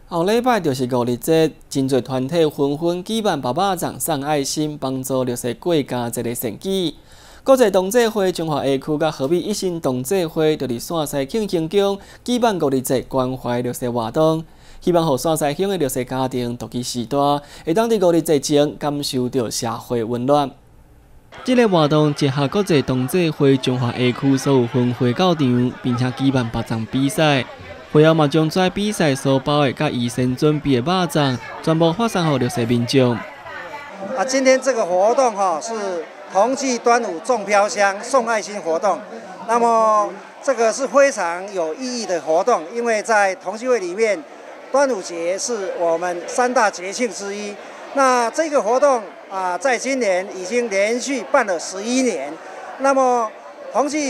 后礼拜就是5日节，真侪团体纷纷举办爸爸粽送爱心，帮助弱势国家这个善举。国际同济会中华下区甲和美一心同济会就伫线西庆兴宫举办5日节关怀弱势活动，希望互线西乡的弱势家庭独居时代，会当伫5日节前感受到社会温暖。这个活动结合国际同济会中华下区所有分会教场，并且举办肉粽比赛。会后嘛将在比赛所包的甲预先准备的肉粽，全部发送给弱势民众。 今天这个活动是同济端午种飘香送爱心活动。那么这个是非常有意义的活动，因为在同济会里面，端午节是我们3大节庆之一。那这个活动在今年已经连续办了11年。那么同济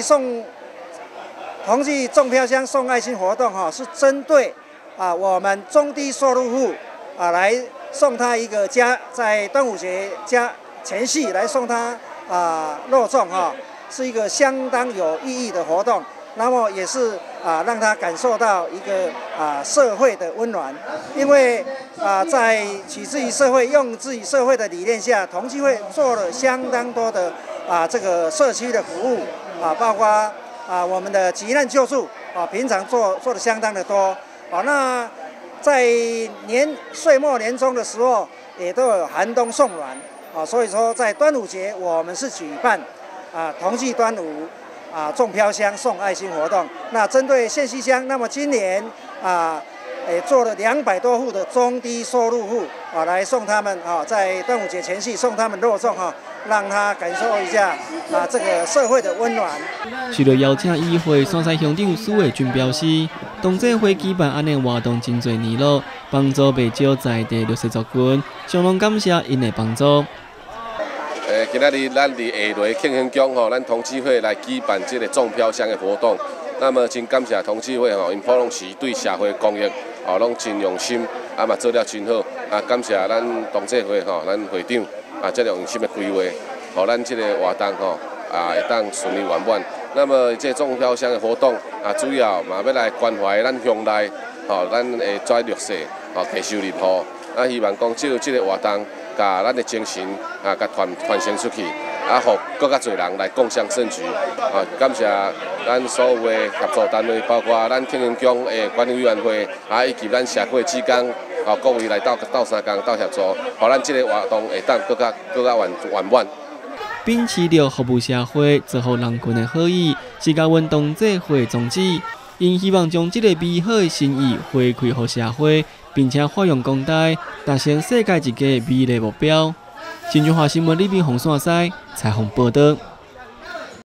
种飘香送爱心活动是针对我们中低收入户来送他一个在端午节前夕来送他肉粽是一个相当有意义的活动。那么也是让他感受到一个社会的温暖，因为在取之于社会、用之于社会的理念下，同济会做了相当多的这个社区的服务包括我们的急难救助平常做的相当的多那在岁末年终的时候，也都有寒冬送暖所以说在端午节我们是举办同济端午种飘香送爱心活动。那针对县西乡，那么今年也做了200多户的中低收入户来送他们在端午节前夕送他们肉粽让他感受一下这个社会的温暖。 除了邀请议会线西乡长苏伟军表示，同济会举办安尼活动真侪年了，帮助袂少在地弱势族群，相当感谢因的帮助。 今仔日咱伫下螺庆兴宫咱同济会来举办这个种飘香的活动。那么真感谢同济会因普隆时对社会公益拢真用心，嘛做了真好。感谢咱同济会咱会长这个用心的规划，咱这个活动会当顺利圆满。那么这种飘香的活动主要嘛要来关怀咱乡内咱的遮弱势低收入户。希望讲借这个活动，把咱的精神甲传承出去，互更加侪人来共襄盛举。感谢咱所有的合作单位，包括咱庆兴宫的管理委员会，以及咱社会职工各位来斗相共、斗协助，互咱这个活动会当更加圆满。 秉持着服务社会、做好人群的好意，是甲阮同济会的宗旨。因希望将这个美好的心意回馈给社会，并且发扬光大，达成世界一个美丽目标。新中华新闻李炳宏线西采访报道。